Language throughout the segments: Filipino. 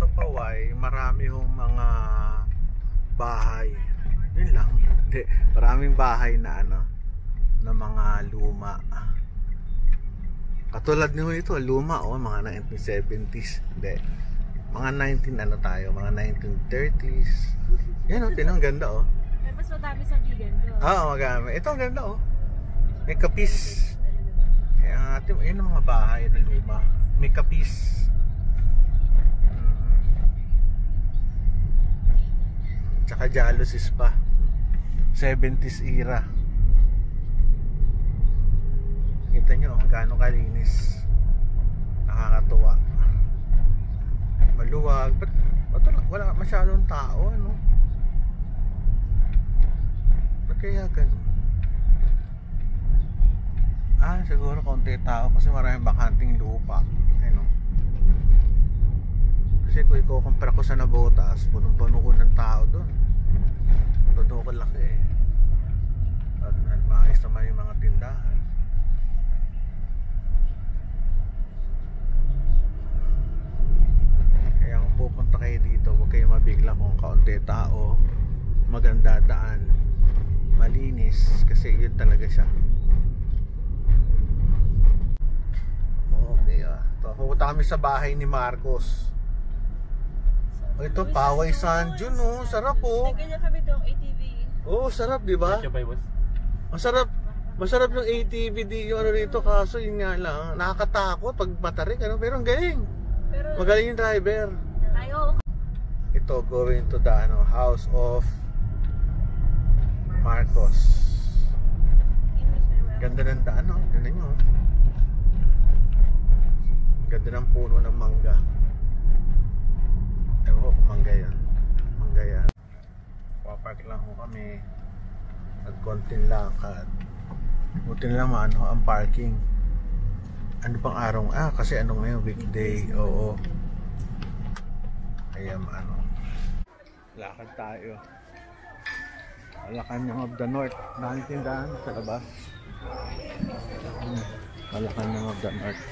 sa Paway, marami hong mga bahay. Yun lang. Hindi, maraming bahay na ano, na mga luma. Katulad nyo ito, luma o mga 1970s. Hindi. Mga 19 ano tayo, mga 1930s. Yan o, tinang ganda o. May mas madami sa vegan doon. Oo, magami. Ito ang ganda o. May kapis. Yun ang mga bahay na luma. May kapis. Tsaka jalousies pa. 70s era. Kita nyo kung gaano kalinis. Nakakatuwa. Maluwag. Ba't wala masyadong tao, ano? Ba't kaya ganun? Siguro konti tao kasi maraming bakanting lupa. Ano? Kasi kung ikukumpara ko sa Nabotas, punong-puno ko ng tao doon. Todo ko laki eh. At maayos naman yung mga tindahan. Kaya kung pupunta kayo dito, huwag kayo mabigla kung kaunti tao, maganda daan, malinis, kasi yun talaga siya. Okay pupunta kami sa bahay ni Marcos. Ito, Paway San Jun, oh. Sarap, oh. Nagganyan kami doong ATV. Oh, sarap, di ba? Masarap. Masarap yung ATV yung ano rito, kaso yun nga lang, nakakatakot pag matarik, ano? Pero ang galing. Magaling yung driver. Tayo. Ito, going to the house of Marcos. Ganda ng daan, no? Ganda nyo, oh. Ganda ng puno ng mangga. Ewan ko kung mangga yan. Mangga yan. Papark lang ko kami. At konting lakad. Buti na naman ang parking. Ano pang araw? Kasi ano ngayon, weekday. Oo. Kaya lakad tayo. Malacanang of the North. Nakitindahan sa labas. Malacanang of the North.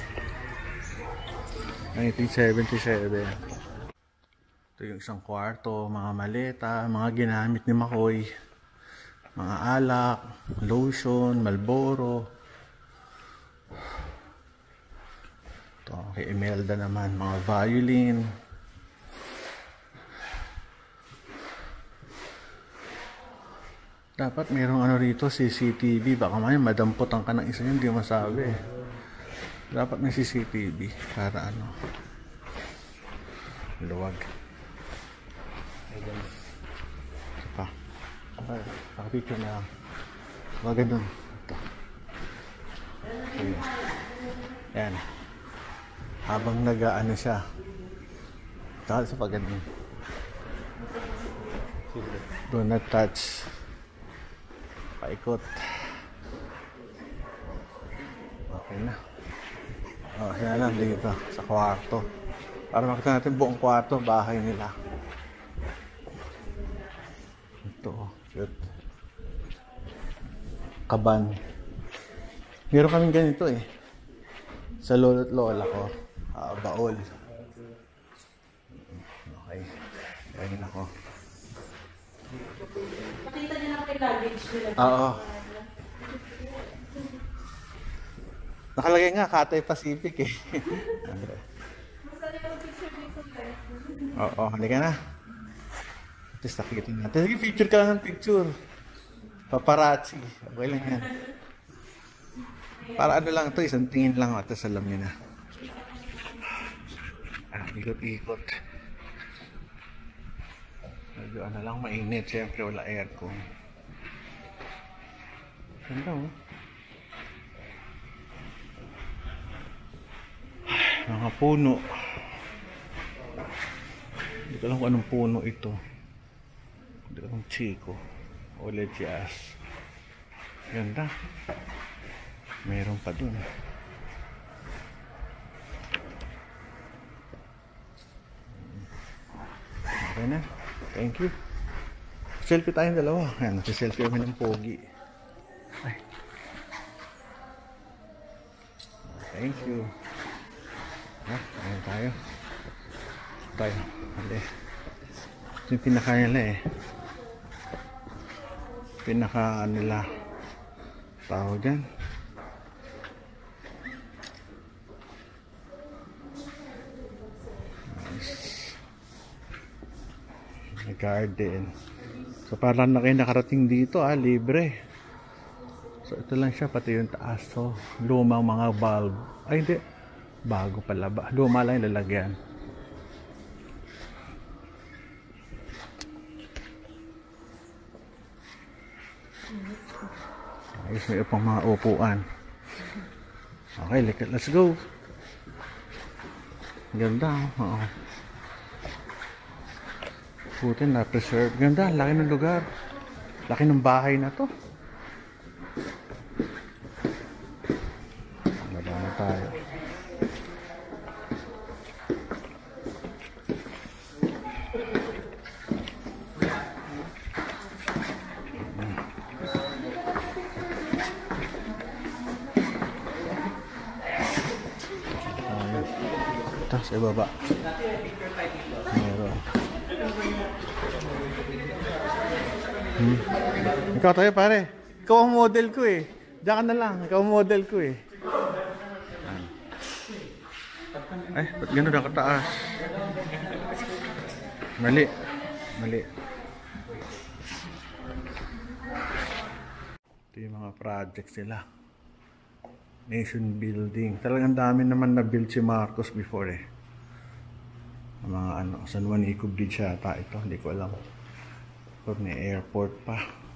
1977. Ito yung isang kwarto, mga maleta, mga ginamit ni Makoy, mga alak, lotion, Marlboro. Ito kay Imelda naman, mga violin. Dapat mayroong rito, CCTV. Baka madamputan ka ng isa yun, hindi masabi. Dapat may CCTV para luwag. Ito pa. Nakapicture na lang. Huwag ganun. Ito. Yan. Habang siya. Dahil sa pag ganun. Do not touch. Paikot. Okay na. Yan lang dito sa kwarto. Para makita natin buong kwarto, bahay nila. Ito, cute. Kaban. Meron kaming ganito eh. Sa lolo't lola ko. Baol. Okay. Ganyan ako. Nakita niyo na kay luggage nila. Oo. Nakalagay nga, Cathay Pacific eh. Oo, halika na. At least nakikita natin. Sige, picture ka lang ng picture. Paparazzi. Okay lang yan. Para lang ito, isang tingin lang. At alam nyo na. Ikot-ikot. Medyo lang, mainit. Siyempre wala aircon. Ganda oh. Mga puno. Hindi ko alam kung anong puno ito. Hindi ko alam, Chico o Lechias. Ganda. Mayroon pa dun. Okay na. Thank you. Selfie tayong dalawa. Ayan, nagsiselfie kami ng pogi. Ay. Thank you. Ayan tayo. tayo. Hali. Ito yung pinaka nila eh. Pinaka nila. Tao dyan. Nice. May garden. So parang na kayo nakarating dito libre. So ito lang siya, pati yung taas. So lumang mga bulb. Ay hindi. Bago pala ba? Luma lang yung lalagyan. Ayos, may upang mga upuan. Okay, let's go. Ganda. Oo. Putin na preserve. Ganda, laki ng lugar. Laki ng bahay na to. Baba na tayo. Ito sa baba. Meron. Ikaw tayo pare. Ikaw ang model ko eh. Diyan ka na lang. Ikaw ang model ko eh. Ay, ba't gano'n na kataas? Mali. Mali. Ito yung mga projects nila. Nation building. Talagang dami naman na build si Marcos before eh. Mga San Juan Eco Bridge yata ito. Hindi ko alam. Pero may airport pa.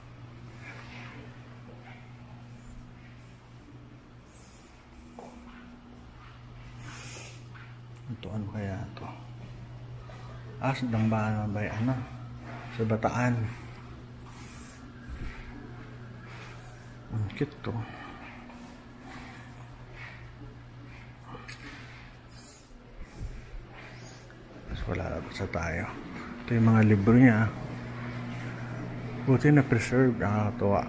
Ito ano kaya ito? Sandang ba sa Bataan. Ang cute to. Wala sa tayo. Ito yung mga libro niya. Buti na preserve. Nakakatuwa.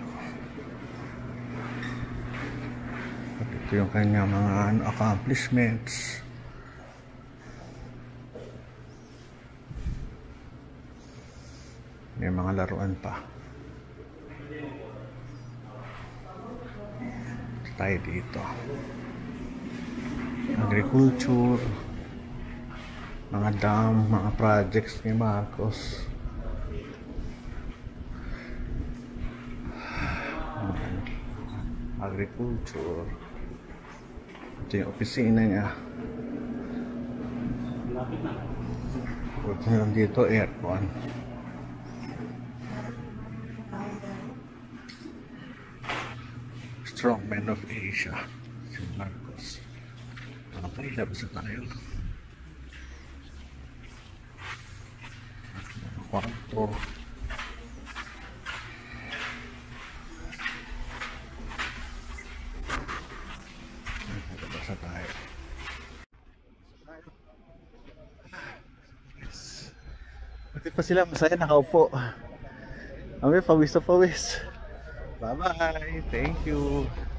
At ito yung kanya mga accomplishments. May mga laruan pa. Tayo dito. Agriculture. Mga dam, mga projects ni Marcos. Agriculture. Ito yung opisina niya. Ito lang dito, aircon. Strong man of Asia. Si Marcos. Okay, labas na tayo. Kwarto. Labas na tayo. Pati pa sila masaya nakaupo. Kami pawis na pawis. Bye bye. Thank you.